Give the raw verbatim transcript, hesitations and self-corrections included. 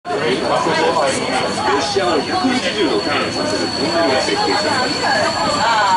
列車をひゃくはちじゅうどターンさせるトンネルが設計されました。